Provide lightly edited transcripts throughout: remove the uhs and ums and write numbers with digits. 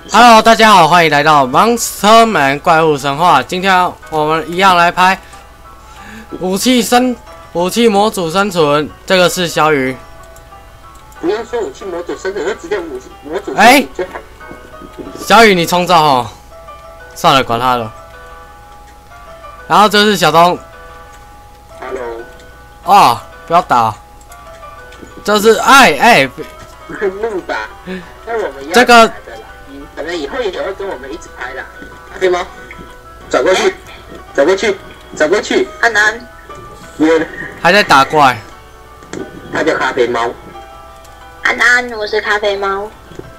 Hello， 大家好，欢迎来到 Monsterman 怪物神话。今天我们一样来拍武器模组生存。这个是小雨。 不要说武器模组生存，就直接武器模组。 小雨你冲造哦。算了，管他了。然后这是小东。 Hello。 哦，不要打。这是录吧。那我们这个。 可能以后也会跟我们一起拍啦，咖啡猫，转过去，走过去，走过去。 安南， 还在打怪。 他叫咖啡猫。 安安，我是咖啡猫。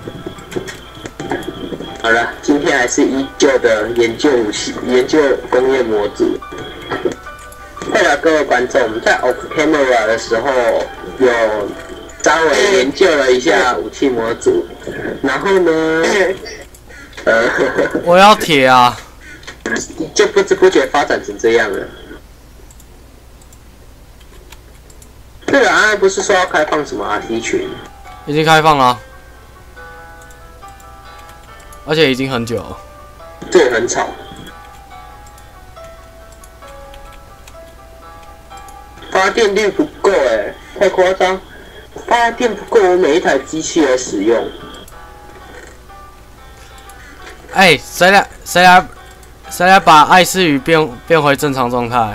好了，今天还是依旧的研究武器、研究工业模组。对了，各位观众，我们在 Off Camera 的时候有稍微研究了一下武器模组，然后呢， 我要铁啊！ 就不知不觉发展成这样了。对了，安安不是说要开放什么 RT 群？ 已经开放了，而且已经很久了。 这也很吵。发电率不够太夸张。发电不够我每一台机器来使用。 谁来把艾斯语变回正常状态？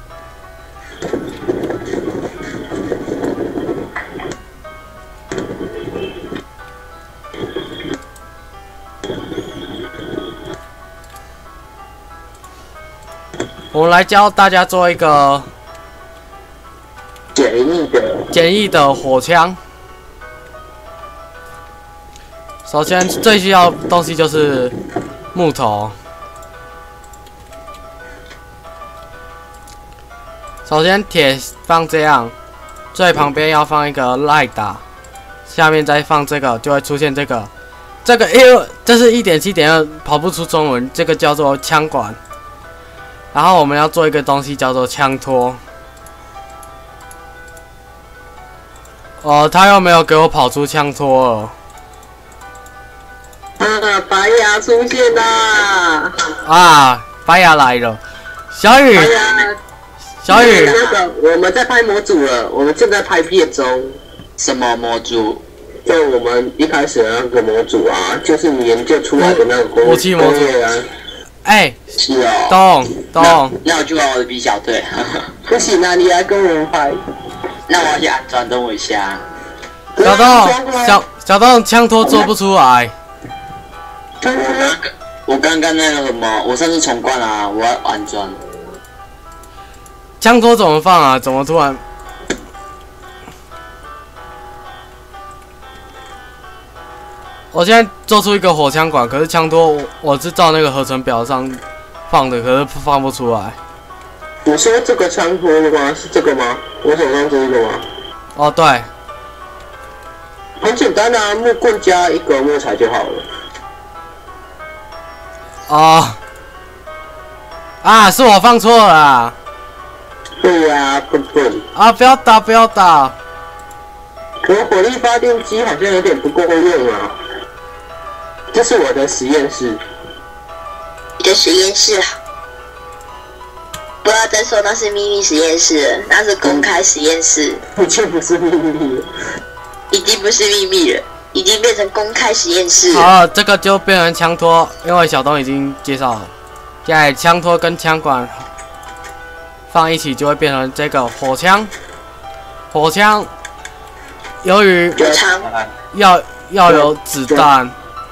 我们来教大家做一个简易的火枪。首先最需要的东西就是木头。首先铁放这样，最旁边要放一个赖打，下面再放这个，就会出现这个。这是 1.7.2 跑不出中文，这个叫做枪管。然后我们要做一个东西叫做枪托。他又没有给我跑出枪托了。 白牙出现啦！ 白牙来了。小雨， 那个我们在拍模组了，我们正在拍片中。 什么模组？ 就我们一开始的那个模组啊，就是你研究出来的那个武器模组啊。 是哦。 懂。 那我就把我的比小队。 不行啊，你来跟我们拍。 那我要去安装，等我一下。 小洞枪托做不出来。 我刚刚那个什么，我上次重灌啊，我要安装。 枪托怎么放啊？怎么突然？我现在做出一个火枪管，可是枪托我是照那个合成表上放的，可是放不出来。 你说这个枪托的吗？是这个吗？我手上这个吗？ 哦，对。 很简单啊，木棍加一个木材就好了。 是我放错了啦。 对呀，笨。 不要打。 我火力发电机好像有点不够用啊。这是我的实验室。 你的实验室啊？不要再说那是秘密实验室了，那是公开实验室。 已经不是秘密了。 已经不是秘密了，已经变成公开实验室了。 好，这个就变成枪托，因为小东已经介绍了。现在枪托跟枪管放一起，就会变成这个火枪。火枪由于要有子弹，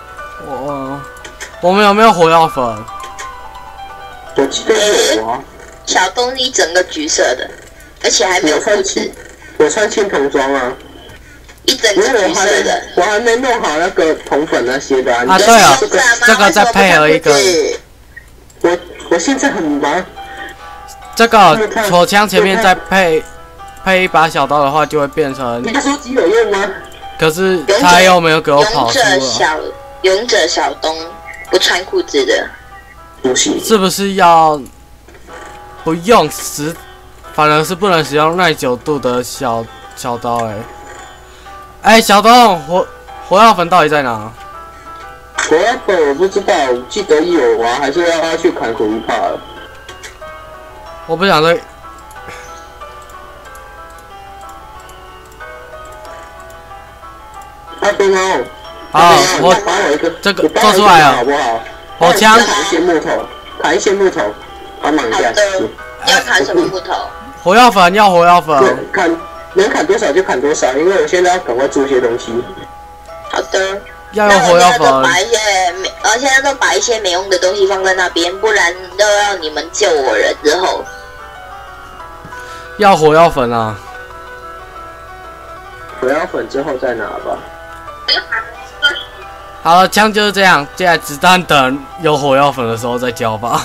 我们有没有火药粉？ 我记得有啊。 小东一整个橘色的，而且还没有裤子。 我穿青铜装啊。 一整个橘色的。 我还没弄好那个铜粉那些的啊。 对啊，这个再配合一个。 我现在很忙。 这个火枪前面再配一把小刀的话，就会变成。 你的手机有用吗？ 可是他又没有给我跑出勇者小东不穿裤子的。 不行。 是不是要不用反而是不能使用耐久度的小刀小东火药粉到底在哪？ 火药粉我不知道，我记得有啊，还是让他去砍苦力怕了。 我不想再。 阿东哦， 好，我帮我一个， 这个做出来了， 好不好？ 火枪砍一些木头，砍一些木头，帮忙一下。 好的，要砍什么木头？ 火药粉要火药粉， 能砍多少就砍多少，因为我现在要赶快做些东西。 好的。 要用火药粉。 现在都把一些没用的东西放在那边，不然都要你们救我了之后。 要火药粉啊！ 火药粉之后再拿吧。 好了，枪就是这样，接下来子弹等有火药粉的时候再交吧。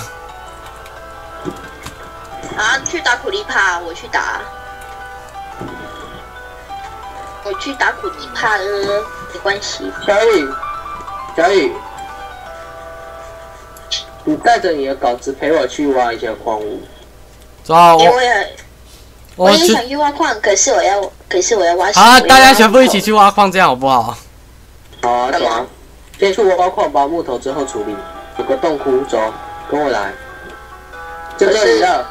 啊，去打苦力怕，我去打。我去打苦力怕没关系。 小雨，你带着你的稿子陪我去挖一下矿物。 走啊， 我也想去挖矿，可是我要挖。 好啊，大家全部一起去挖矿，这样好不好？ 好啊，走啊。先去挖矿，把木头之后处理。有个洞窟，走，跟我来。就这里了。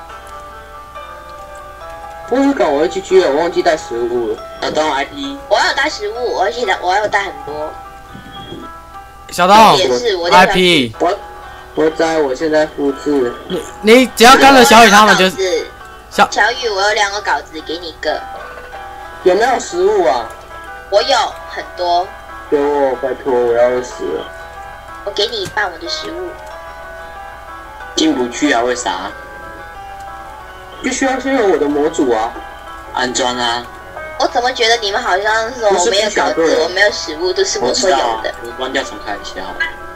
我有赶我 HG 了，我忘记带食物了。 小东 IP， 我要带食物，我要带很多。 小东 IP， 我在，我现在复制。 你只要跟着小雨他们就。 小雨，我有2个稿子，给你一个。 有没有食物啊？ 我有很多。 给我，拜托，我要死了。 我给你一半我的食物。 进不去啊？为啥？ 必须要先有我的模组啊。 安装啊。 我怎么觉得你们好像说我没有稿子，我没有食物，都是我所有的。 我关掉重开一下。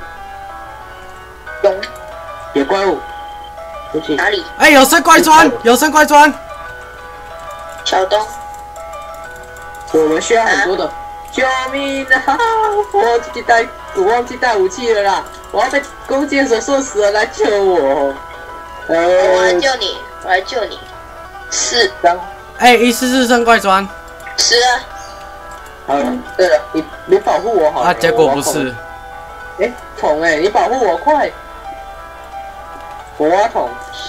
用。 野怪物。 哪里？ 哎，有生怪砖，有生怪砖。 小东。 我们需要很多的。救命啊！我忘记带武器了啦！我要被弓箭手射死了，来救我！ 我来救你，我来救你。是。 哎，144生怪砖。 是啊。 好了，对了，你保护我好了。 啊，结果不是。 哎，桶哎，你保护我快！我挖桶。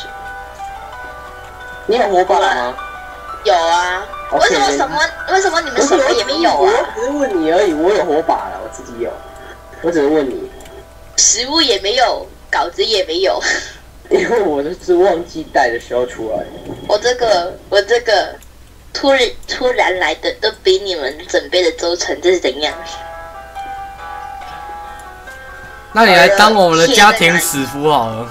你有火把吗？ 有啊。为什么你们什么也没有啊？ 我只是问你而已，我有火把了，我自己有。我只是问你。 食物也没有，稿子也没有。 因为我是忘记带的时候出来。 我这个突然来的，都比你们准备的周成，这是怎样？ 那你来当我们的家庭使夫好了。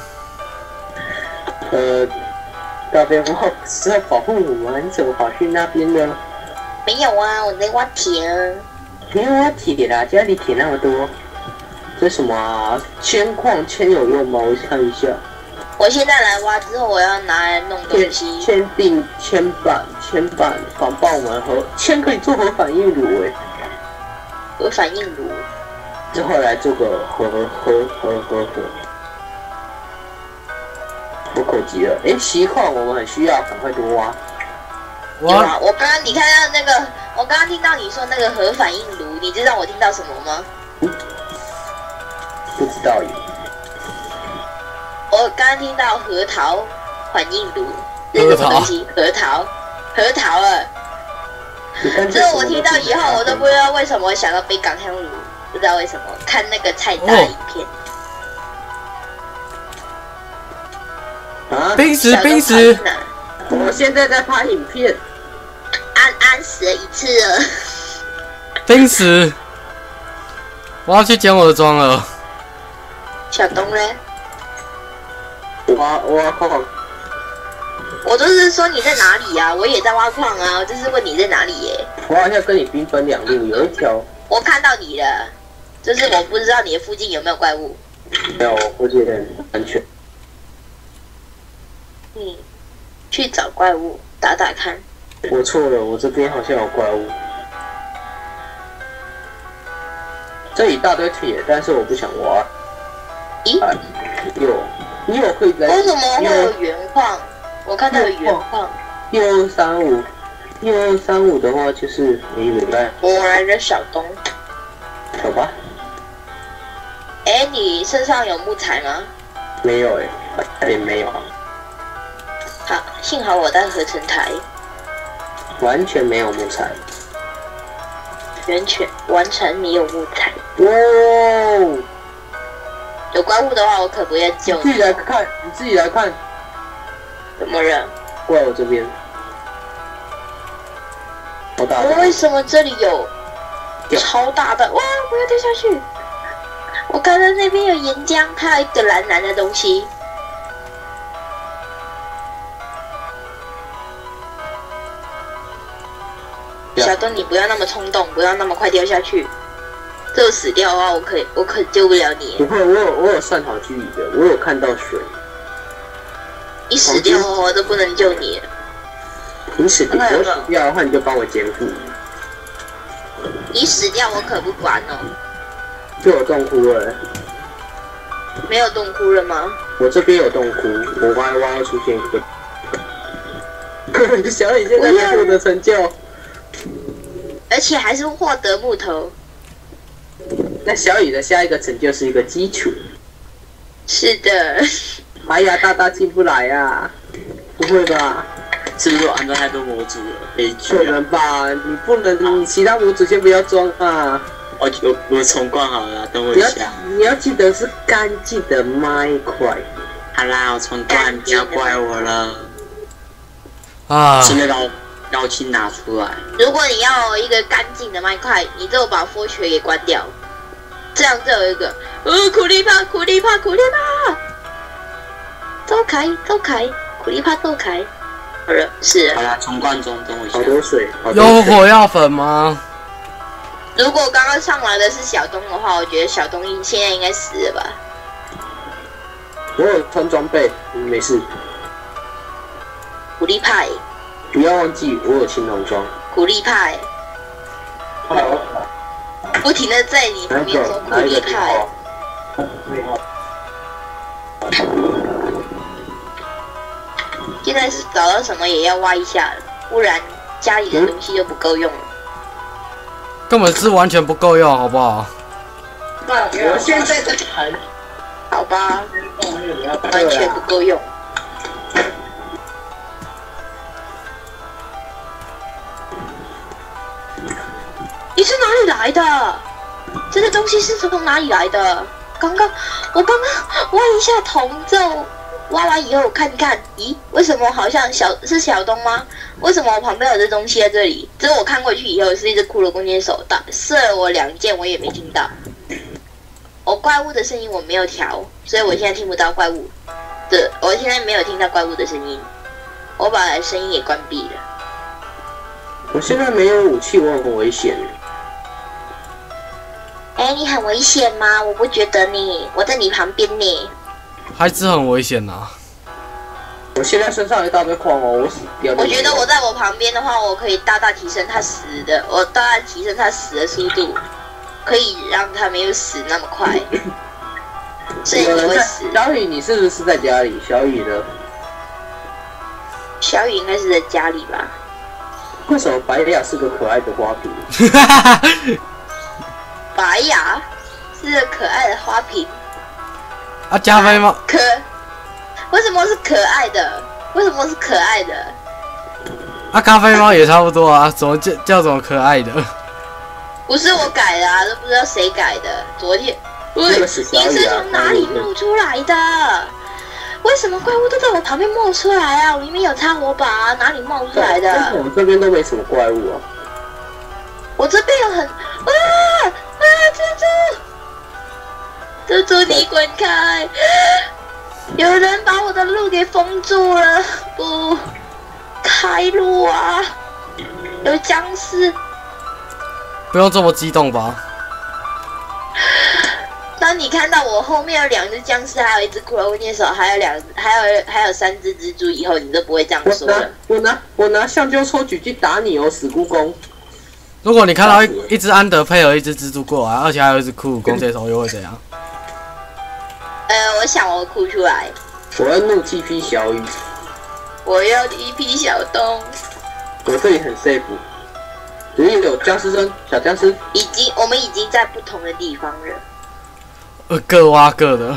大边我是在保护我们，你怎么跑去那边呢？ 没有啊，我在挖铁啊。 没有挖铁啦，家里铁那么多。这什么啊？铅矿有用吗？我看一下。 我现在来挖之后，我要拿来弄东西。 铅锭、铅板、防爆门和铅可以做核反应炉哎。 核反应炉。 之后来做个核。我口急了，哎，锡矿我们很需要，赶快多挖。 我刚刚你看到那个，我刚刚听到你说那个核反应炉，你知道我听到什么吗？ 不知道耶。 我刚刚听到核桃反应炉，这是什么东西？核桃了。这我听到以后，我都不知道为什么想到北港香炉，不知道为什么。看那个菜单影片。 啊！ 冰石！ 我现在在拍影片。 安死了1次了。 冰石！我要去捡我的装了。 小东嘞？ 挖矿。 我就是说你在哪里啊？我也在挖矿啊，我就是问你在哪里耶。 我好像跟你兵分2路，有一条。 我看到你了，就是我不知道你的附近有没有怪物。 没有，我附近很安全。 去找怪物打打看。 我错了，我这边好像有怪物。这一大堆铁，但是我不想挖。 咦？ 你有可以来？ 为什么会有原矿？我看到有原矿。 6235的话就是1礼拜。 我来个小东。 走吧。 哎，你身上有木材吗？ 没有哎，也没有， 好，幸好我带合成台， 完全没有木材。 完全没有木材。 哇！ 有怪物的话，我可不要救你自己来看，你自己来看。 怎么了？ 过来我这边。好大！ 为什么这里有超大的？哇！我要掉下去！我看到那边有岩浆，还有一个蓝蓝的东西。小东，你不要那么冲动，不要那么快掉下去。这死掉的话，我可救不了你。 不会，我有算好距离的，我有看到水。 你死掉的话，我都不能救你。 你死掉的话，你就帮我监护。 你死掉，我可不管哦。 就有洞窟了。 没有洞窟了吗？ 我这边有洞窟，我挖会出现一个。小李现在在获得成就。 而且还是获得木头。 那小雨的下一个成就是一个基础。 是的。 哎呀，大大进不来呀！不会吧？ 是不是我安装太多模组了？悲剧。 可能吧？你不能，你其他模组先不要装啊。 我重灌好了，等我一下。 你要记得是干净的麦块。 好啦，我重灌，不要怪我了。 啊！ 是那个高清拿出来。 如果你要一个干净的麦块，你就把佛学给关掉，这样就有一个苦力怕，走开，苦力怕走开。好了，是。 好啦，重灌中，等我一下。 好多水。 有火药粉吗？ 如果刚刚上来的是小东的话，我觉得小东现在应该死了吧。 我有穿装备，没事。 苦力派。 不要忘记，我有青铜装。 苦力派。不停的在你旁边说苦力派。现在是找到什么也要挖一下了，不然家里的东西就不够用了。 根本是完全不够用，好不好？ 我现在在谈。 好吧，完全不够用。你是哪里来的？这个东西是从哪里来的？我刚刚挖一下铜之后，挖完以后看看，咦，为什么好像是小东吗？为什么我旁边有这东西在这里？之后我看过去以后，是一只骷髅弓箭手射了我2箭，我也没听到。怪物的声音我没有调，所以我现在听不到怪物的，我现在没有听到怪物的声音，我把声音也关闭了。 我现在没有武器，我很危险。 哎，你很危险吗？我不觉得你，我在你旁边呢。 还是很危险呐。 我现在身上有一大堆矿哦，我死掉。 我觉得我在我旁边的话，我可以大大提升他死的速度，可以让他没有死那么快。所以你会死。 小雨，你是不是在家里？小雨呢？ 小雨应该是在家里吧？ 为什么白雅是个可爱的花瓶？ 白雅是个可爱的花瓶。 啊，加菲吗？ 为什么是可爱的？为什么是可爱的？ 啊，咖啡猫也差不多啊，怎么叫什么可爱的？ 不是我改的啊，都不知道谁改的。昨天，你是从哪里冒出来的？为什么怪物都在我旁边冒出来啊？我明明有插火把啊，哪里冒出来的？ 为什么我这边都没什么怪物啊？ 我这边有很蜘蛛你滚开！有人把我的路给封住了，不开路啊！有僵尸。 不用这么激动吧？ 当你看到我后面有2只僵尸，还有1只骷髅弓箭手，还有3只蜘蛛以后，你就不会这样说了。 我拿橡胶抽狙击打你哦，死蜈蚣！ 如果你看到一只安德配合1只蜘蛛过来，而且还有1只骷髅弓箭手，又会怎样？ 我想我哭出来。 我要怒气劈小雨。 我要一批小东。 我这里很 safe。只是有僵尸声，小僵尸。 我们已经在不同的地方了。 各挖各的。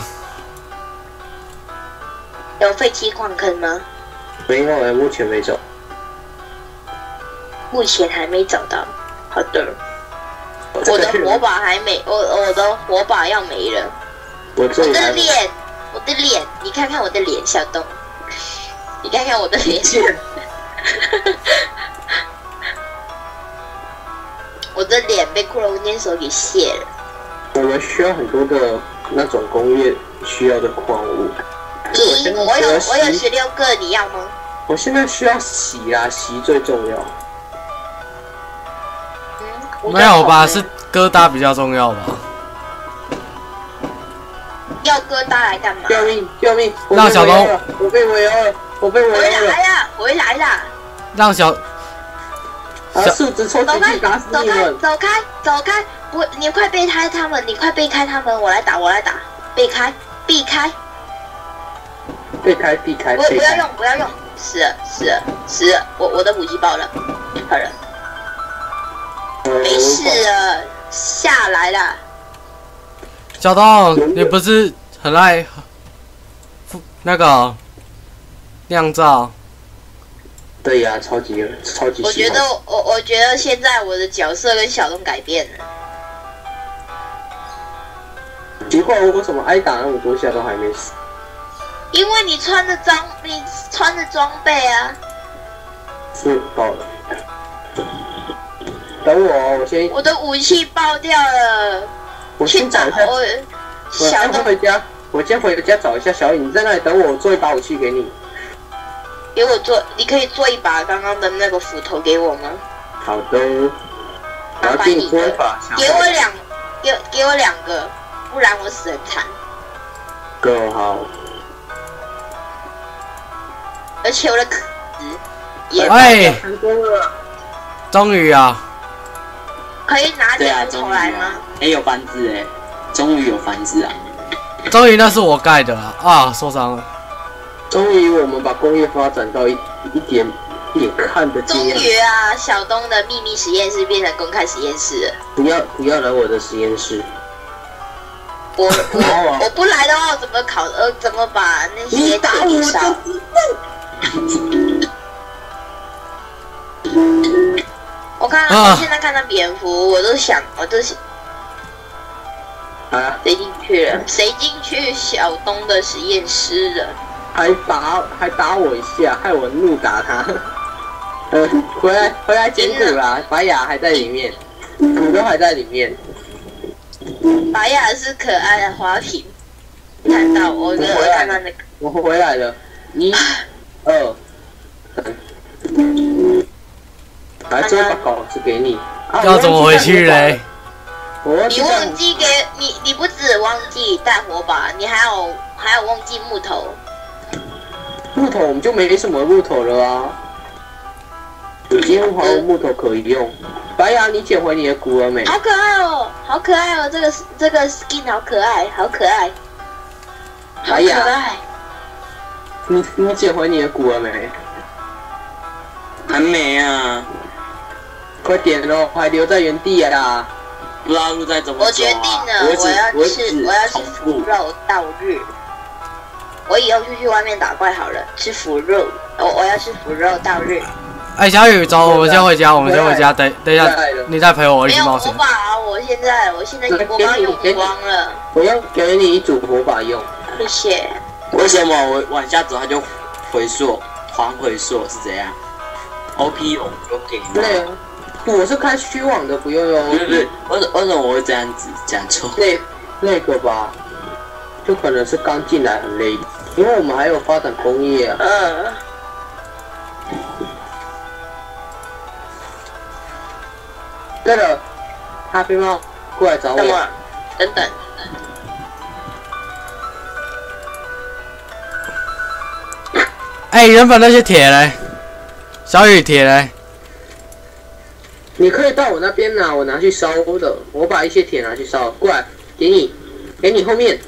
有废弃矿坑吗？ 没有哎，目前没走。 目前还没找到。好的。我的火把还没，我的火把要没了。我的脸，你看看我的脸，小东，你看看我的脸。我的脸被骷髅捏手给卸了。 我们需要很多的那种工业需要的矿物。 我有16个，你要吗？ 我现在需要洗啊，洗最重要。 没有吧？是疙瘩比较重要吧？ 要疙瘩来干嘛？ 救命！救命！ 让小东， 我被围殴了！我被围殴了！ 回来了！ 让小树枝抽进去打死你们！ 走开！不，你快避开他们！我来打！避开！避开！不要用！死了！我的武器爆了，好了。没事了，下来了。 小东，你不是很爱那个酿造？ 对呀，超级喜欢。 我觉得现在我的角色跟小东改变了。 奇怪，我为什么挨打那么多下都还没死？ 因为你穿着装备啊。 是爆了。等我先。我的武器爆掉了。 我先找一下。我先回家。我先回家找一下小雨，你在那里等我，我做一把武器给你。 给我做，你可以做一把刚刚的那个斧头给我吗？ 好的。我要给你做一把。 给我2个，不然我死很惨。 够好。 而且我的壳也成功了。 终于啊！ 可以拿点木头来吗？ 有房子哎，终于有房子啊！ 终于那是我盖的了啊，受伤了。 终于我们把工业发展到一点看得见。 终于啊，小东的秘密实验室变成公开实验室了。 不要来我的实验室。 我不来的话，我怎么把那些铁给烧？我现在看到蝙蝠，我都想，谁进去小东的实验室了？还打我一下，害我怒打他。回来捡土啦，白雅还在里面，土都还在里面。白雅是可爱的花瓶，看到我看到那个，我回来了，1、2、3。来，这把稿子给你。 要怎么回去嘞？ 你忘记给你不止忘记带火把，你还有忘记木头。 木头我们就没什么木头了啊。已经还有木头可以用。白牙，你捡回你的骨了没？好可爱哦，好可爱哦，这个 skin 好可爱，好可爱。白牙，你捡回你的骨了没？ 还没啊。 快点哦，还留在原地啊！ 不知道路在怎么走啊。 我决定了，我要吃腐肉到日。我以后就去外面打怪好了，吃腐肉。我要吃腐肉到日。 哎，小雨，走，我们先回家，等一下，你再陪我一起冒险。 没有火把，我现在我刚用光了。 我要给你一组火把用。 谢谢。 为什么我往下走它就回溯，还回溯是怎样 ？OP 有给吗？ 对啊。我是开虚网的，不用用。 对，为什么我会这样子讲错？ 那个吧，就可能是刚进来很累，因为我们还有发展工业啊。对了，咖啡猫，过来找我。等等。 哎，原本那些铁嘞，小雨铁嘞。 你可以到我那边拿，我拿去烧的。我把一些铁拿去烧，过来，给你后面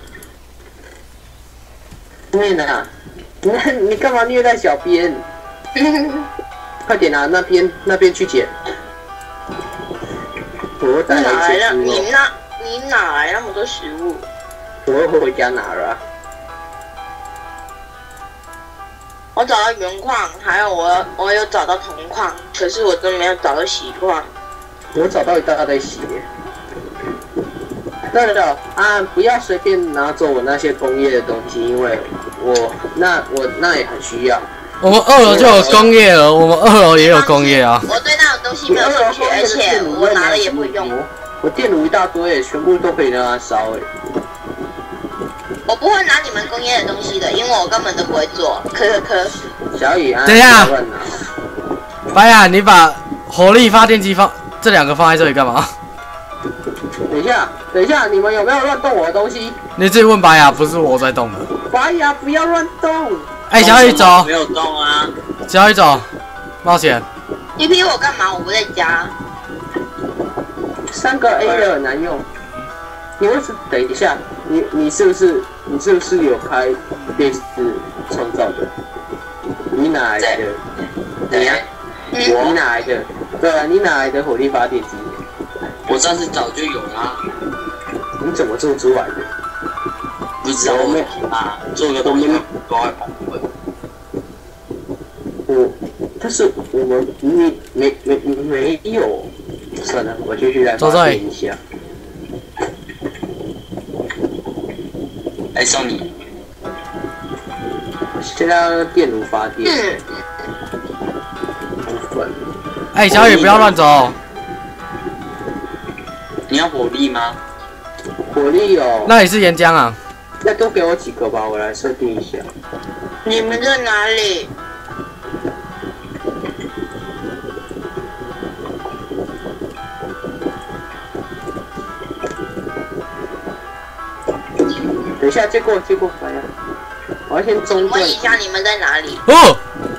的。你干嘛虐待小编？快点拿那边去捡。我带来一些食物。你哪来那么多食物？ 我又回家拿了、啊。 我找到原矿，还有我有找到铜矿，可是我真没有找到锡矿。 我找到一大堆锡。对了啊，不要随便拿走我那些工业的东西，因为我那也很需要。 我们2楼就有工业了，我们2楼也有工业啊。 我对那种东西没有兴趣，而且我拿了也不会用。 我电炉一大堆，全部都可以让它烧我不会拿你们工业的东西的，因为我根本都不会做。科。 小雨啊， 等一下，白雅，你把火力发电机这2个放在这里干嘛？ 等一下，你们有没有乱动我的东西？ 你自己问白雅，不是我在动的。 白雅，不要乱动！ 哎，小雨走， 没有动啊。 小雨走，冒险。 你逼我干嘛？我不在家。 3个 A 的很难用。你为什么？等一下，你是不是有开类似创造的？你哪来的？你呀？你哪来的？对啊，你哪来的火力发电机？ 我上次早就有啦。 你怎么做出来的？ 不知道啊，做个东西都会崩溃。 但是我们没有。算了，我就去来发电一下。 来送你。 现在要电炉发电。 哎，小雨不要乱走。 你要火力吗？ 火力哦。 那里是岩浆啊。 再多给我几个吧，我来设定一下。 你们在哪里？ 等一下，接过，来呀！我要先中断。 问一下你们在哪里？ 哦。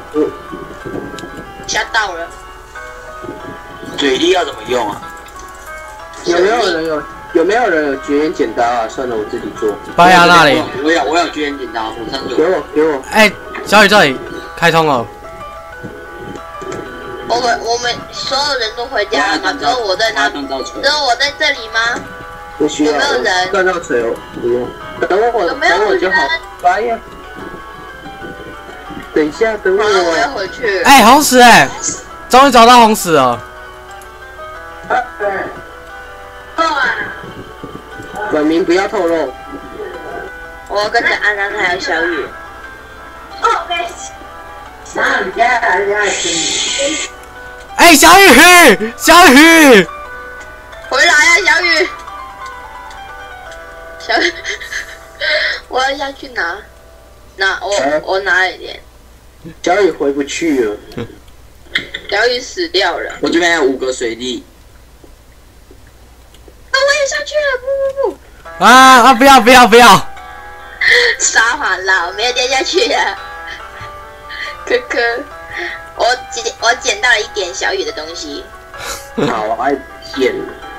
吓到了。 水力要怎么用啊？ 有没有人有绝缘剪刀啊？算了，我自己做。 白牙那里。 我有绝缘剪刀，我上次有。 给我。 哎，小雨这里开通了。 我们所有人都回家了吗？只有我在那，只有我在这里吗？ 不需要。有没有人？锻造锤哦，不用。等我就好。白呀。等一下，等我。 我要回去。 哎，红石哎，终于找到红石了。 本名不要透露。 我要跟着安安还有小雨。 哎，小雨， 回来呀，小雨。小雨，我要下去拿我拿一点。 小雨回不去了。 小雨死掉了。 我这边有5个水滴。 我也下去了，不。 啊！不要！ 撒谎了，我没有掉下去的。科，我捡到了一点小雨的东西。 好爱捡。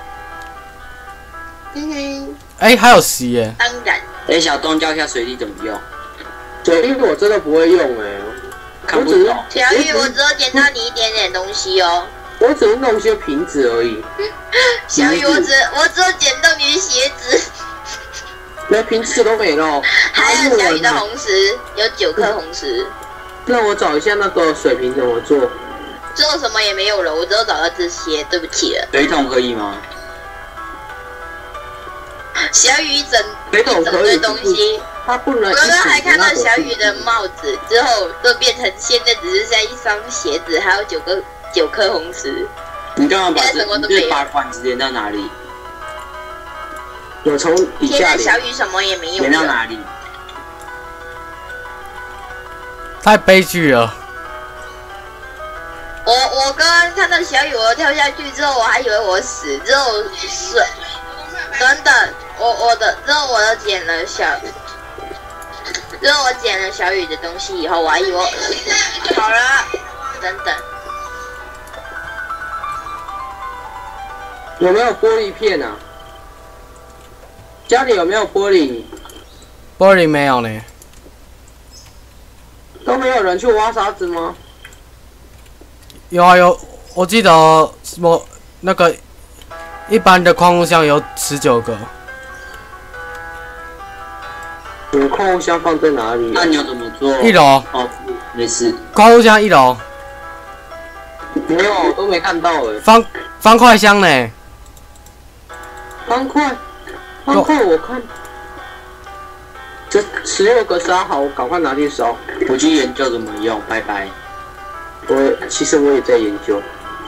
哎，还有锡耶。 当然。 哎，小东教一下水滴怎么用。 水滴我真的不会用哎， 看不懂。 小雨，我只有捡到你一点点东西哦。 我只能弄些瓶子而已。 小雨，我只有捡到你的鞋子。 连瓶子都没了。 还有小雨的红石，有9颗红石。 让我找一下那个水瓶怎么做。 之后什么也没有了，我只有找到这些，对不起了。 水桶可以吗？ 小雨一整堆东西。 他不能。 我刚刚还看到小雨的帽子，之后都变成现在只剩下一双鞋子，还有9颗红石。 你干嘛把管子连到哪里？ 有从底下连。 现在小雨什么也没有。 连到哪里？ 太悲剧了。 我刚刚看到小雨，我跳下去之后，我还以为我死，之后是等等，之后我捡了小雨的东西以后，我还以为我好了，等等。 有没有玻璃片啊？家里有没有玻璃？ 玻璃没有呢。 都没有人去挖沙子吗？ 有，我记得什么那个一般的矿物箱有19个。 你的矿物箱放在哪里？ 那你要怎么做？ 1楼。 哦，没事。 矿物箱1楼。 没有，都没看到哎。 方块箱呢？ 方块，我看。这16个烧好，我赶快拿去烧。 我去研究怎么用，拜拜。 其实我也在研究。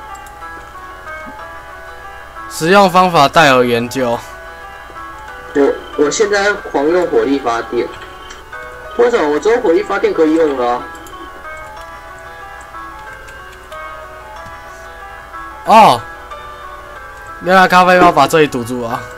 使用方法待有研究。 我现在狂用火力发电。为什么我只有火力发电可以用了哦，那家咖啡要把这里堵住啊！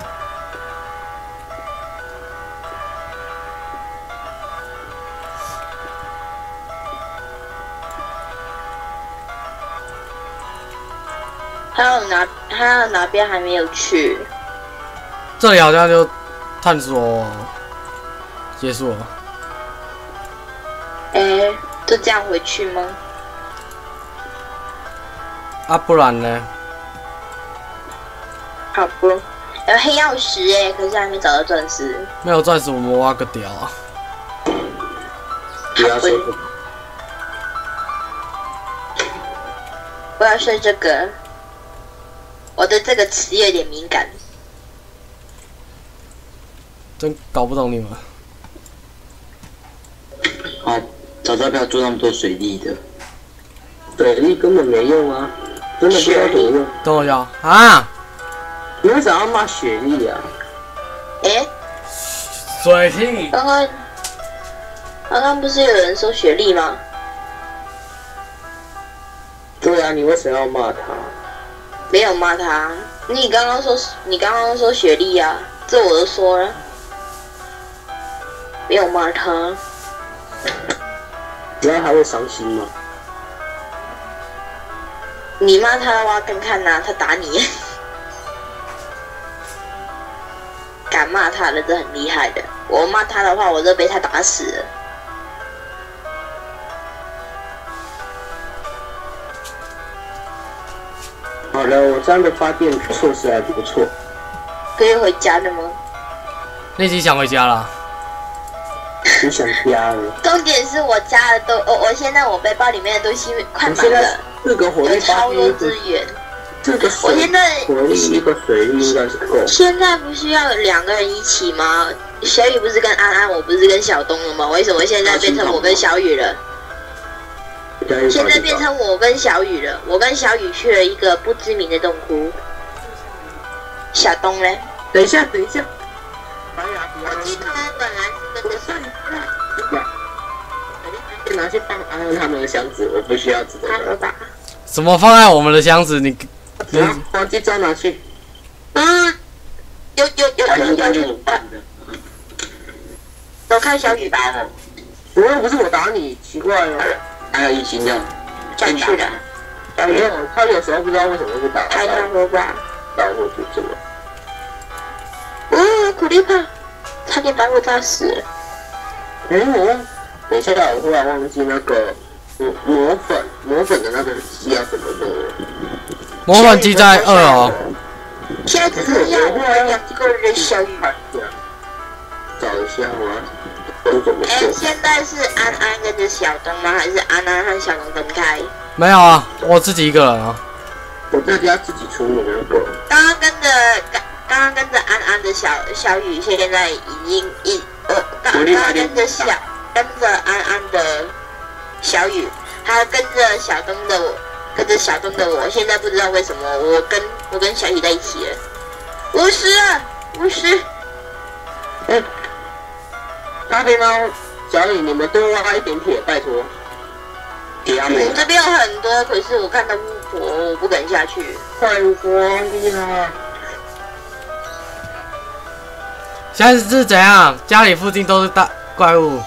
还有哪边还没有去？ 这里好像就探索结束了。 就这样回去吗？ 啊，不然呢？ 好不，有黑曜石可是还没找到钻石。 没有钻石，我们挖个屌啊！ 不要说这个。 我要睡这个。我对这个词有点敏感。 真搞不懂你们。 好，早知道不要做那么多水利的。 水利根本没用啊，真的不知道怎么用。 等我一下啊！ 你为什么要骂雪莉啊？ 水利。 刚刚不是有人说雪莉吗？ 对啊，你为什么要骂他？ 没有骂他，你刚刚说雪莉啊，这我都说了，没有骂他。 然后还会伤心吗？ 你骂他的话，看看呐，他打你。敢骂他的，这很厉害的。我骂他的话，我都被他打死了。 好了，我这样的发电措施还不错。 可以回家的吗？ 你已经想回家了。 你想家了？ 重点是我家的我现在我背包里面的东西快满了， 这个火力有超多资源。 这个我现在火力一个水力应该是够。 现在不需要2个人一起吗？小雨不是跟安安，我不是跟小东了吗？为什么现在变成我跟小雨了？现在变成我跟小雨了。我跟小雨去了一个不知名的洞窟。小东呢？ 等一下。 我记得本来是跟着小雨。 我拿去放安安他们的箱子，我不需要知道。 好吧。 什么放在我们的箱子？你忘记装拿去。 有。走开，小雨吧。 我又不是我打你，奇怪哦。 还有一心的， 下去了。 没有，他有时候不知道为什么会打。 开他说吧。 打我就这么。 苦力怕，差点把我炸死了。 等一下，我忽然忘记那个魔粉的那个机要怎么弄了。 魔粉机在2楼。 现在只剩下我们2个人小雨。 找一下我怎么做。 现在是安安跟着小东吗？还是安安和小东分开？ 没有啊，我自己一个人啊。 我在家自己处理那个。 刚刚跟着安安的小雨，现在已经刚刚跟着安安的小雨，还有跟着小东的我，现在不知道为什么我跟小雨在一起了。50。 咖啡猫、小雨，你们多挖一点铁，拜托。 我这边有很多，可是我看到巫婆，我不敢下去。 快巫婆厉害！ 现在是怎样？家里附近都是大怪物。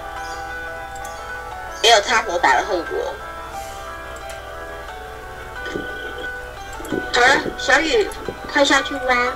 没有擦火把的后果。好了，小雨，快下去挖。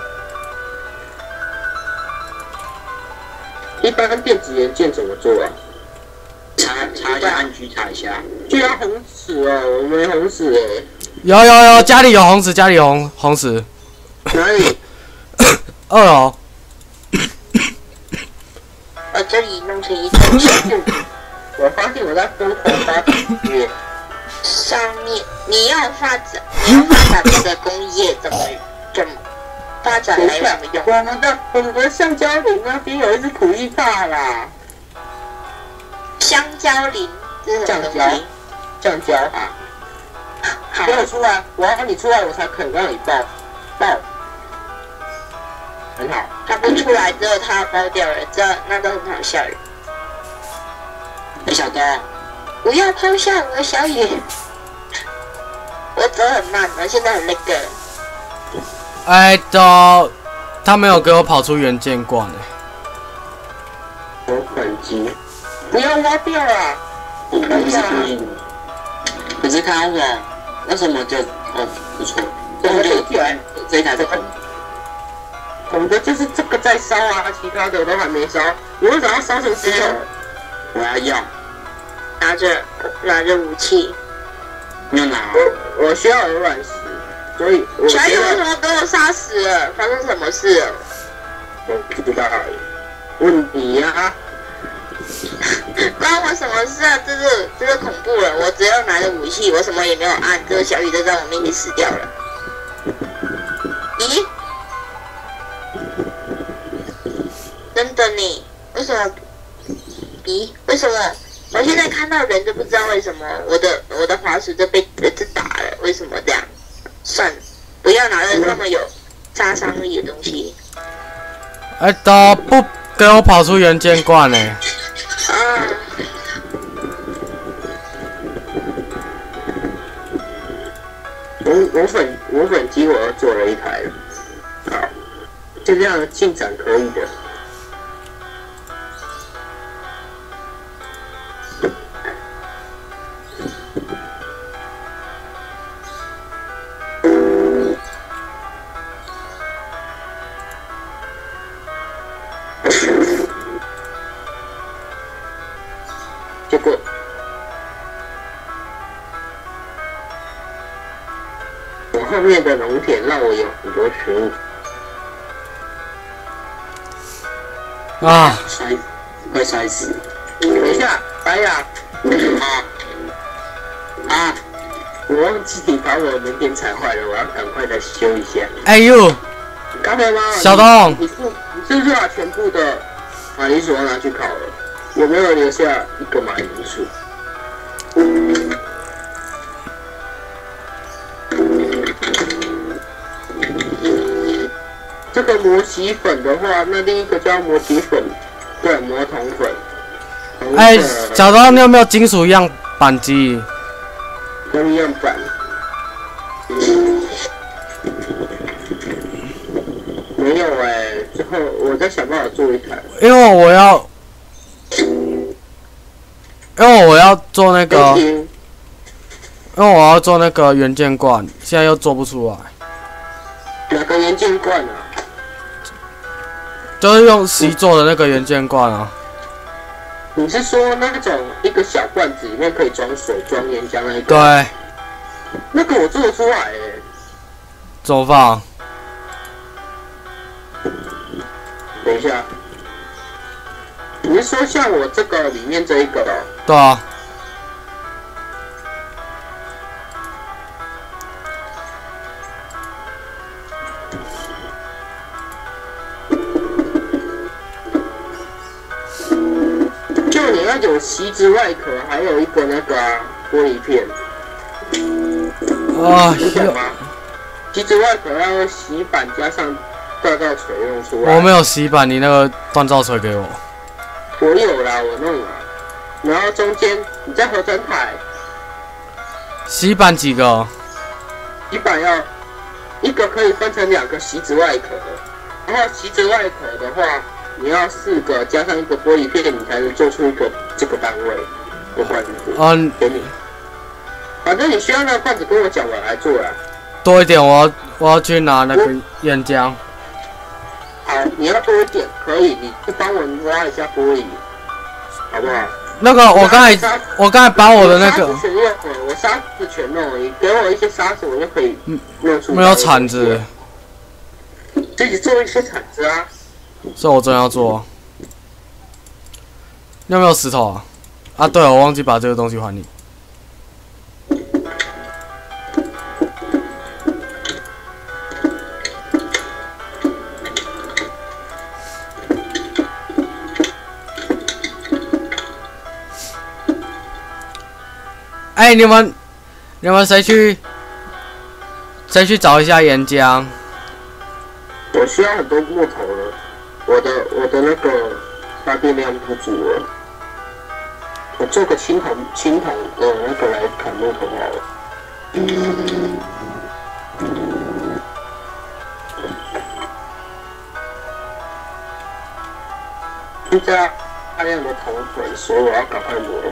一般电子元件怎么做啊？ 查一下，按G查一下。 居然红石哦，我没红石哎。 有，家里有红石，家里有红石。 哪里 ？2楼。 这里弄成一座小木屋。 我发现我在疯狂发展业。 上面你要发展这个工业怎么发展来有什么用？ 我们的橡胶林那边有一只苦力怕啦。 香蕉林，这是什么东西？ 橡胶啊！ 好， 给我出来！我要你出来，我才肯让你爆。很好。 他不出来之后，他要爆掉了，那都很好笑的。 小东， 不要抛下我，小雨。我走很慢，我现在很那个。 哎，他没有给我跑出原件罐我反击，不要挖掉啊！可以啊。 可是看到为什么就不错，那我就这一台在红。 红的就是这个在烧啊，其他的都还没烧。你为什么要烧成石头？ 我要用。 拿着武器。 没有拿。 我需要鹅卵石，所以我小雨为什么被我杀死了？发生什么事了？ 我不知道，问你呀。 关我什么事啊？这是恐怖了！我只要拿着武器，我什么也没有按，这个小雨就在我面前死掉了。咦？真的呢？为什么？咦？为什么？我现在看到人就不知道为什么我的滑鼠就被打了，为什么这样？算了，不要拿着那么有杀伤力的东西。 哎，都不给我跑出原件罐呢。 啊！ 我粉机我又做了一台了，好，就这样进展可以的。结果，我后面的农田让我有很多食物。 啊！ 快摔死！ 等一下，白雅，我忘记把我的门点踩坏了，我要赶快再修一下。 哎呦， 刚才吗？ 小东， 你是不是把全部的马铃薯拿去烤了？有没有留下一个马铃薯？这个磨洗粉的话，那另一个叫磨洗粉，对，磨铜粉。 哎，小东，你有没有金属样板机？ 跟样板。没有哎，之后我再想办法做一台。因为我要做那个，因为我要做那个原件罐，现在又做不出来。哪个原件罐啊？就是用锡做的那个原件罐啊。你是说那种一个小罐子里面可以装水、装岩浆那一个？对。那个我做得出来诶。怎么放？等一下。你是说像我这个里面这一个哦？对啊。就你要有锡纸外壳，还有一个那个玻璃片。啊，你懂吗？锡纸外壳要锡板加上锻造锤用出来。我没有锡板，你那个锻造锤给我。我有啦，我弄了。然后中间你再合成台。锡板几个？锡板要一个可以分成2个锡纸外壳，然后锡纸外壳的话，你要4个加上一个玻璃片，你才能做出一个这个单位的罐子。给你。反正你需要那个罐子，跟我讲，我来做啦。多一点，我要去拿那个岩浆。好，你要多一点，可以，你就帮我挖一下玻璃，好不好？那个我刚才把我的那个沙子全用了，我沙子全弄了，你给我一些沙子，我就可以弄出。没有铲子。自己做一些铲子啊。这我真要做。 你有没有石头啊？啊，对了，我忘记把这个东西还你。哎，你们谁去找一下岩浆？ 我需要很多木头了，我的那个发电量不足了。我做个青铜的那个来砍木头好了。现在大量的铜粉，所以我要赶快磨。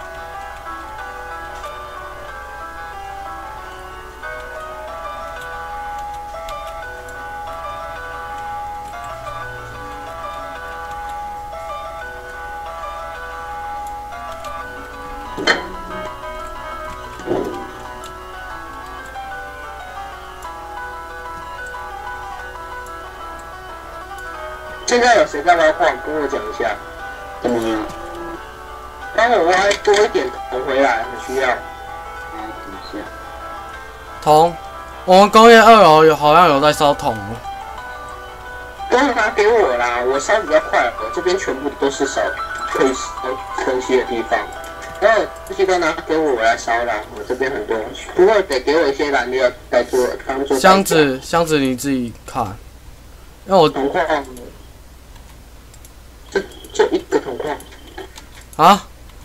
现在有谁在挖矿？跟我讲一下。 怎么样？ 帮我挖多一点铜回来，很需要。 等一下。 铜，我们工业2楼好像有在烧铜。 都拿给我啦，我烧比较快，我这边全部都是烧可以烧东西的地方。然后这些都拿给我来烧啦，我这边很多，不过得给我一些燃料来做当做。 箱子你自己看，因为我铜矿。就一个铜矿啊，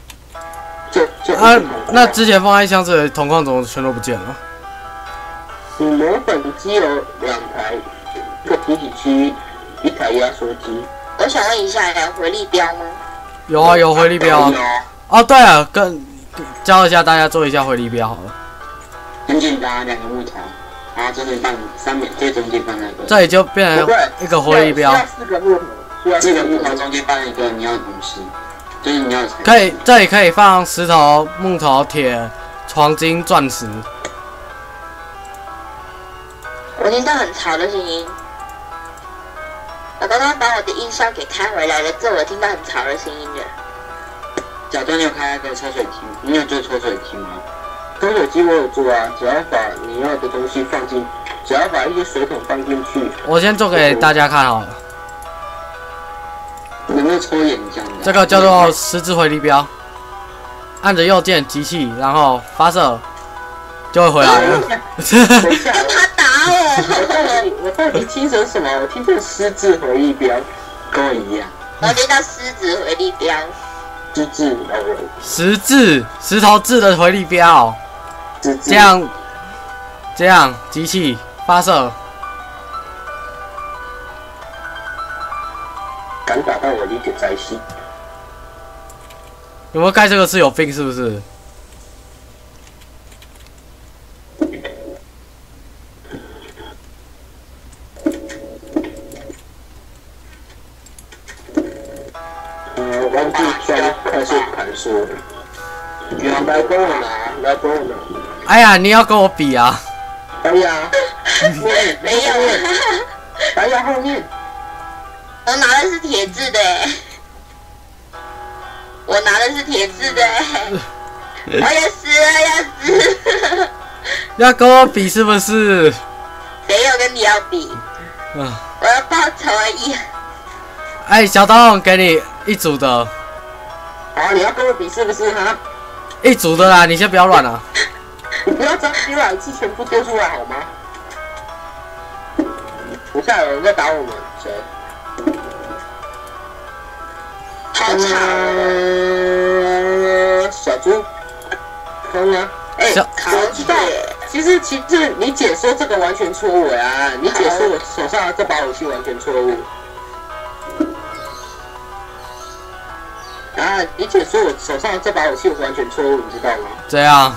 那之前放在箱子的铜矿怎么全都不见了？ 你磨粉机有2台，一个提取机，一台压缩机。 我想问一下，有回力镖吗？ 有啊，有回力镖啊。哦，对了，教一下大家做一下回力镖好了。 很简单，2个木头，然后中间放3枚，最中间放那个。 这里就变成一个回力镖。 4个木头。 这个木头中间放一个你要的东西，就是你要的材料。 可以，这里可以放石头、木头、铁、黄金、钻石。 我听到很吵的声音，我刚刚把我的音箱给开回来了，这我听到很吵的声音了。 假装你有开那个抽水机，你有做抽水机吗？ 抽水机我有做啊，只要把你要的东西放进，只要把一些水桶放进去。 我先做给大家看好了。 能不能抽眼这样的？ 这个叫做十字回力镖，按着右键集气，然后发射，就会回来了。 等一下， 他打我！ 我到底听成什么？我听成狮子回力镖， 跟我一样。 我听到狮子回力镖。 石头制的回力镖，这样集气发射。 敢打到我理解在心。 有没有盖这个是有病是不是？ 忘记装快速函数了。你来跟我拿，来跟我拿。 哎呀，你要跟我比啊！ 哎呀， 没有， 哎呀，后面。 我拿的是铁质的，我拿的是铁质的，我要死了，要死！ 要跟我比是不是？ 谁有跟你要比？我要报仇而已。 哎，小东，给你一组的。 好，你要跟我比是不是哈？ 一组的啦，你先不要乱了。 你不要这样丢一次全部丢出来好吗？等下有人在打我们，谁？ 好吵！ 小猪，疯啊！哎，我知道。其实你姐说这个完全错误啊！你姐说我手上的这把武器完全错误。啊！你姐说我手上的这把武器完全错误，你知道吗？ 怎样？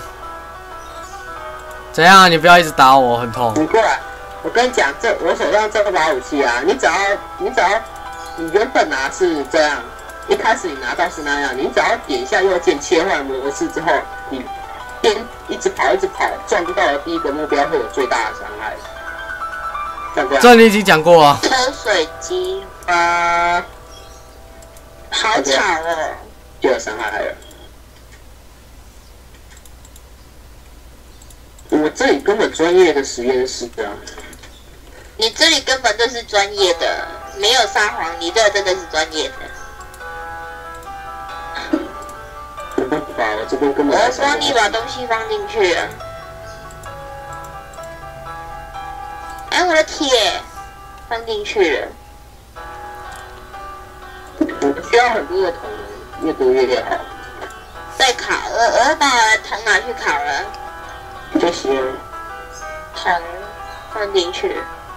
怎样？你不要一直打我，很痛。 你过来，我跟你讲，我手上这把武器啊，你只要你原本拿是这样，一开始你拿到是那样，你只要点一下右键切换模式之后，你一直跑，撞到了第一个目标会有最大的伤害。 这你已经讲过了。 抽水机。好吵哦！ 就有伤害了。我这里根本专业的实验室啊！ 你这里根本就是专业的，没有撒谎，你这个真的是专业的。 没办法，我这边根本。 我帮你把东西放进去了。哎，我的铁放进去了。 我需要很多的铜，越多越好。 再烤，我把铜拿去烤了。 这些铜放进去。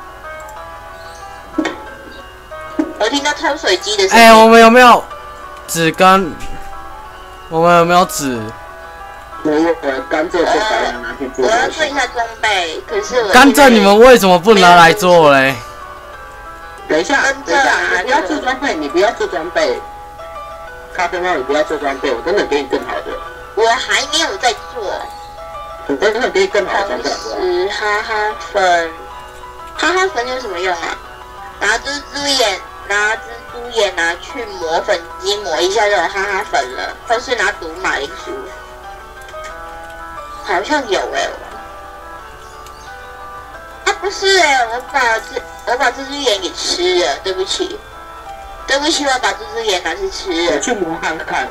我听到抽水机的声音。 哎，我们有没有纸跟？我们有没有纸？ 没有，甘蔗就把它拿去做。 我要做一下装备，可是我甘蔗你们为什么不拿来做嘞？ 等一下，等一下，你不要做装备，你不要做装备。咖啡猫，你不要做装备，我真的给你更好的。 我还没有在做。 我真的给你更好的装备。 是哈哈粉，哈哈粉有什么用啊？拿蜘蛛眼拿去磨粉机磨一下就有哈哈粉了，或是拿毒马铃薯，好像有啊不是我把蜘蛛眼给吃了，对不起，我把蜘蛛眼拿去吃了。 我去磨看看。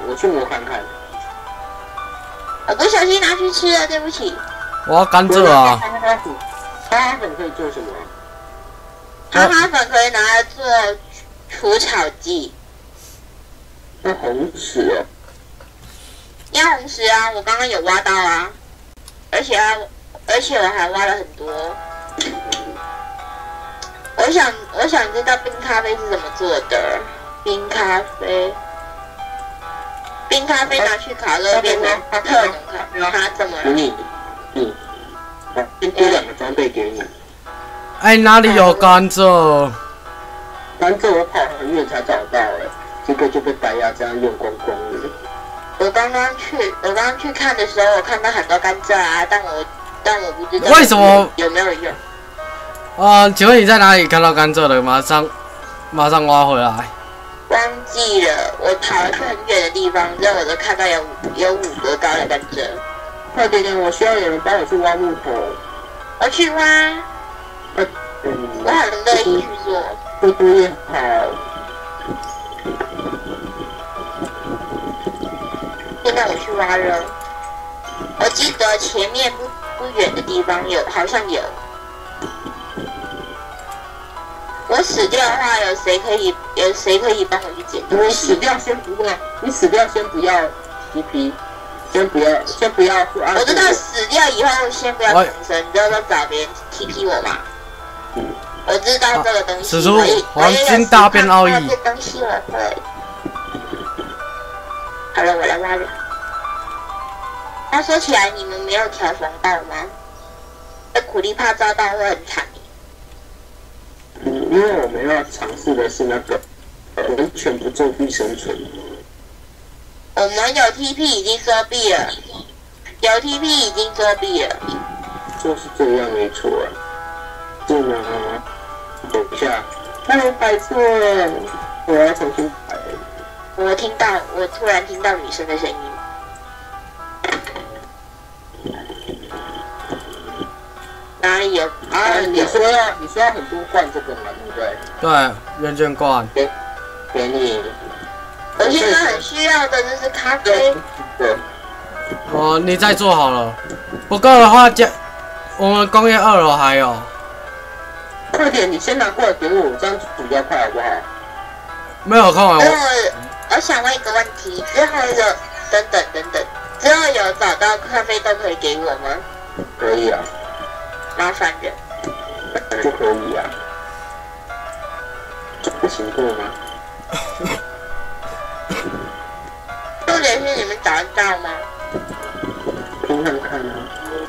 我不小心拿去吃了，对不起。 我要甘蔗啊！ 哈哈粉可以做什么？ 哈哈粉可以拿来做除草剂。 那红石哦。 要红石啊！我刚刚有挖到啊，而且我还挖了很多。我想知道冰咖啡是怎么做的。冰咖啡拿去烤肉变成特浓咖，它怎么了？ 先丢2个装备给你。 哎，哪里有甘蔗？ 甘蔗我跑很远才找到结果就被白牙这样用光光了。 我刚刚去看的时候，我看到很多甘蔗啊，但我不知道为什么有没有用。 请问你在哪里看到甘蔗的？马上挖回来。 忘记了，我跑了去很远的地方，之后我都看到有5个高的甘蔗。 快点，我需要有人帮我去挖木头。 我去挖。我很乐意去做。 越多越好。 现在我去挖了。我记得前面不远的地方好像有。我死掉的话，有谁可以帮我去捡？ 你死掉先不要TP，先不要。 我知道死掉以后先不要重生，之后再找别人 TP 我嘛。我知道这个东西。 使出黄金大变奥义。 这东西我会。好了，我来挖了。那说起来，你们没有调防到吗？那苦力怕遭到会很惨。 因为我们要尝试的是那个完全不作弊生存。 我们有 TP 已经作弊了， 就是这样没错是吗？等一下，我摆错了，我要重新摆。 我突然听到女生的声音。哪里有？ 你说要很多罐这个嘛，对不对？ 对，圆圈罐。 给你。 我现在很需要的就是咖啡。 对。 你再做好了。不够的话，我们工业2楼还有。 快点，你先拿过来给我，这样比较快，好不好？ 没有空啊。 我想问一个问题，之后有找到咖啡豆可以给我吗？ 可以啊。 麻烦人。 就可以啊。不行过吗？ 重点是你们找得到吗？ 拼看看啊。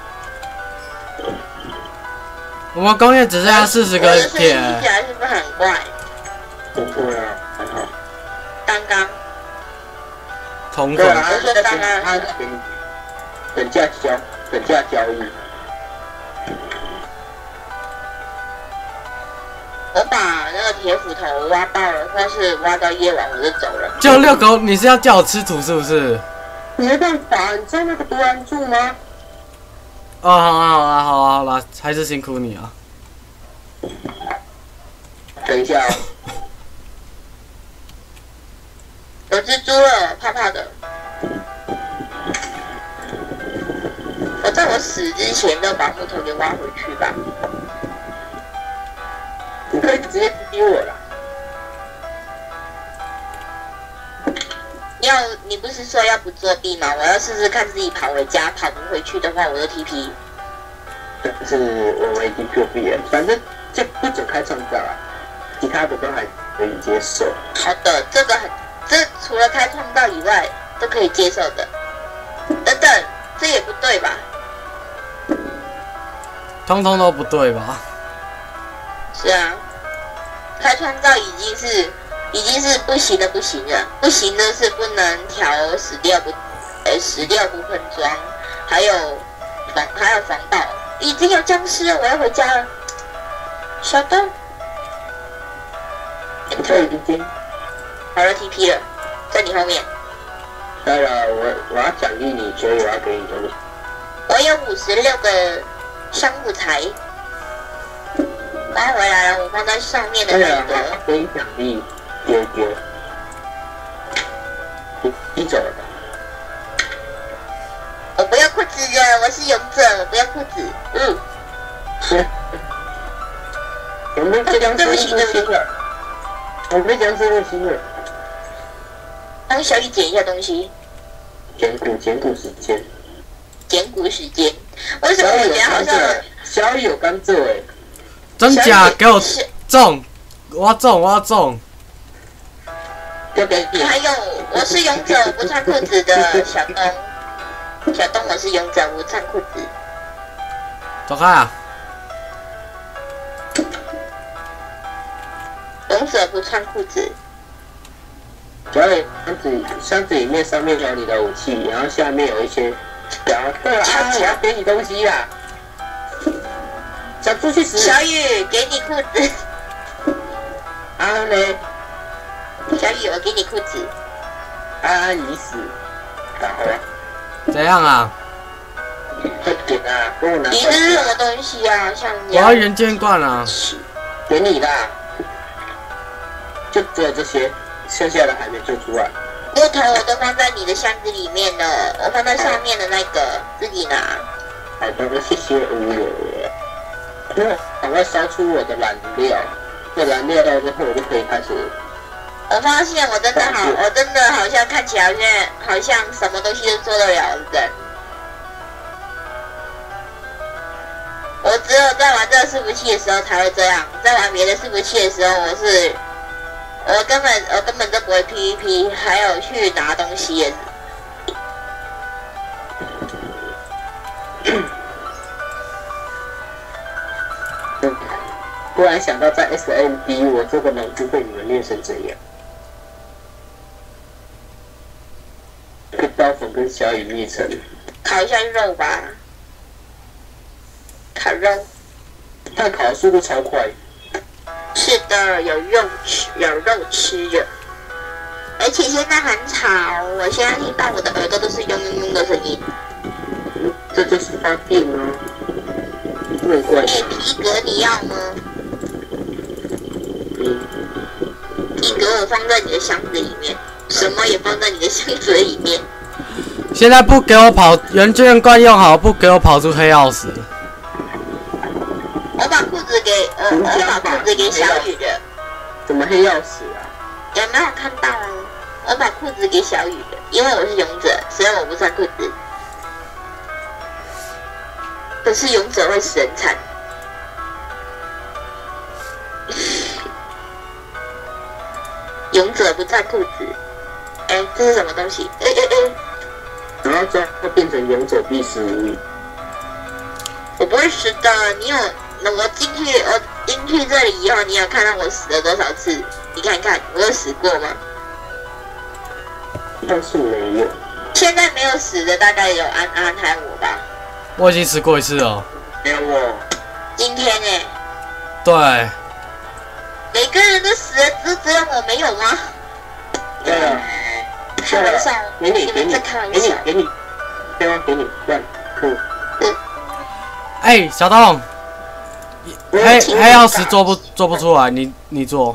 我们工业只剩下40个铁。 听起来是不是很怪？ 不会啊，还好。 刚刚。 同对啊， 我说刚刚。 他等价交易。 我把那个铁斧头挖到了，或是挖到夜晚我就走了。 就遛狗，你是要叫我吃土是不是？ 没办法，你知道那个多难住吗？ 哦，好啦，还是辛苦你啊。 等一下哦。 有蜘蛛了，怕怕的。我在我死之前都把木头给挖回去吧。 你可以直接逼我了。 你不是说要不作弊吗？我要试试看自己跑回家，跑不回去的话，我就 TP。 但是我们已经作弊了，反正就不准开创造啊，其他的都还可以接受。 好的，这除了开创造以外都可以接受的。等等，这也不对吧？ 通通都不对吧？ 是啊，开创造已经是不行的，不行的是不能调死掉不喷装，还有防盗，已经有僵尸了，我要回家了。小东， 已经好了 TP 了，在你后面。 当然，我要奖励你，所以我要给你东西。 我有56个商务材。拿回来了，我放在上面的那个。 给你奖励，丢丢。你走了吧？ 我不要裤子了，我是勇者，我不要裤子。 我们这辆车新了，我们这辆车新了。 帮小雨捡一下东西。 捡骨时间。 捡骨时间。为什么我觉得好像小雨有甘蔗哎？ 真假？给我中！我要中！ 就给你。 还有，我是勇者，我不穿裤子的小东。小东，我是勇者，我不穿裤子。 走开啊！ 勇者不穿裤子。 然后箱子里面上面有你的武器，然后下面有一些。对啊，我要给你东西啦。想出去死！ 小雨，给你裤子。 安呢？ 小雨，我给你裤子。 安已死。然后怎样啊？ 快点啊！跟我拿。 你这是什么东西啊？像我要原件罐啊！ 给你啦。就只有这些，剩下的还没做出来。 木头我都放在你的箱子里面了，我放在上面的那个，自己拿。 好的，谢谢无友。赶快烧出我的燃料，这燃料到之后我就可以开始。 我发现我真的好像看起来好像什么东西都做得了的人。我只有在玩这个伺服器的时候才会这样，在玩别的伺服器的时候，我根本都不会 PVP， 还有去拿东西也是。 突然想到在 SMD 我这个农夫被你们练成这样，被刀锋跟小雨灭成。 烤一下肉吧，烤肉。 它烤的速度超快。 是的，有肉吃的。而且现在很吵，我现在听到我的耳朵都是嗡嗡嗡的声音。 这就是发电吗？没关系。 皮革你要吗？皮革我放在你的箱子里面，什么也放在你的箱子里面。 现在不给我跑原件罐用好，不给我跑出黑曜石。 我把裤子给小雨的。 怎么黑曜石啊？ 有没有看到啊？我把裤子给小雨的，因为我是勇者，所以我不穿裤子。可是勇者会死很惨。勇者不穿裤子。哎，这是什么东西？ 然后最后变成勇者必死无疑。 我不会死的，我进去这里以后，你有看到我死了多少次？你看看，我有死过吗？ 但是没有。 现在没有死的，大概有安还有我吧。 我已经死过一次了。 没有我。 今天呢？ 对。 每个人都死了，只有我没有吗？ 对啊， 开玩笑， 给你， 们在开玩笑。 给你，对啊，给你1、2。 哎，小东，黑曜石做不出来，你做。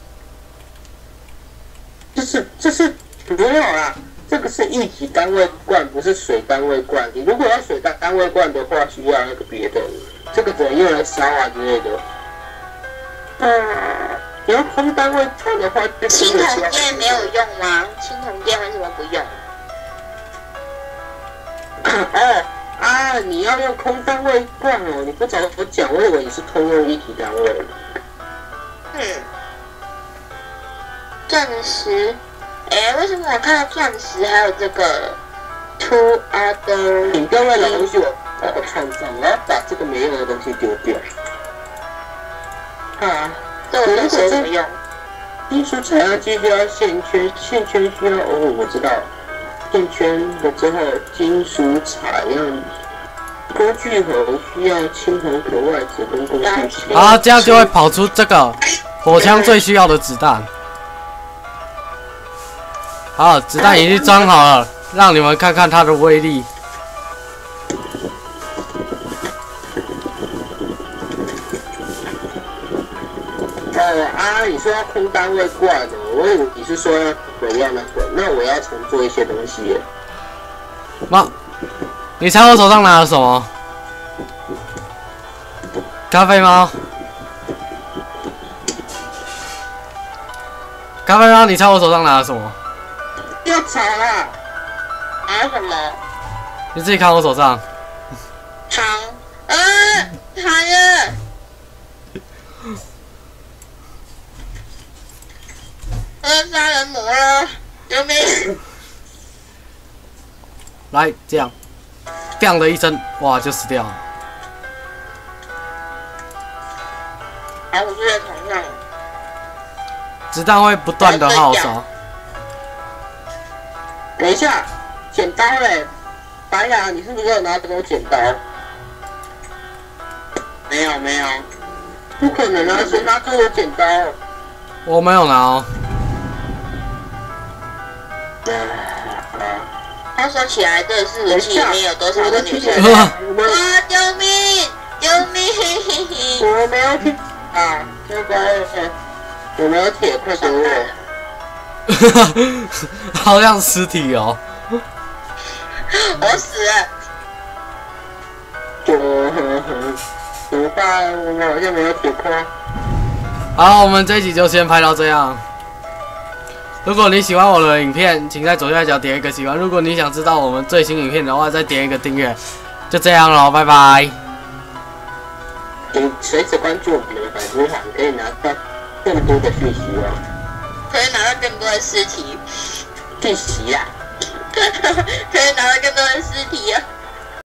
这是没有啦，这个是液体单位罐，不是水单位罐。你如果要水单位罐的话，需要那个别的，这个只能用来烧啊之类的。你要空单位罐的话， 青铜剑没有用吗？青铜剑为什么不用？ 你要用空单位罐哦，你不早我讲，我以为你是通用一体单位。 钻石，为什么我看到钻石还有这个 two other？ 你刚才的东西我创造，我要把这个没用的东西丢掉。 这个钻石怎么用？ 金属采样机需要线圈，线圈需要我知道，线圈了之后金属采样。工具盒需要青红壳外子跟工具箱。 好，这样就会跑出这个火枪最需要的子弹。好，子弹已经装好了，让你们看看它的威力。 你说要空单位挂的，我以为你是说要那个，那我要重做一些东西耶。 妈，你猜我手上拿了什么？咖啡猫。咖啡猫，你猜我手上拿了什么？ 要吵啦！ 拿什么？ 你自己看我手上。 糖，糖了。杀人魔了，救命！ 来，这样，砰的一声，哇，就死掉了。 我就在床上。 子弹会不断的耗烧。 等一下，剪刀嘞！白雅，你是不是有拿这种剪刀？没有，不可能啊！谁拿这种剪刀？ 我没有拿哦。 他说起来，这是武器里面有多少个女生？救命！救命！ 我没有铁这个我没有铁，快给我！ 好像尸体哦。 我死了。 怎么办？我好像没有铁矿。 好，我们这一集就先拍到这样。如果你喜欢我的影片，请在左下角点一个喜欢。如果你想知道我们最新影片的话，再点一个订阅。就这样咯，拜拜。 请随时关注我们的粉丝团，可以拿到更多的讯息哦。 可以拿到更多的尸体。 讯息啊！ 可以拿到更多的尸体啊！